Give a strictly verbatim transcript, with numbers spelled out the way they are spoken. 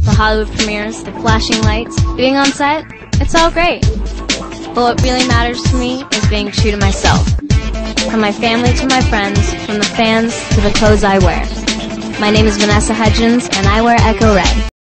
the Hollywood premieres, the flashing lights, being on set, it's all great. But what really matters to me is being true to myself. From my family to my friends, from the fans to the clothes I wear. My name is Vanessa Hudgens, and I wear Echo Red.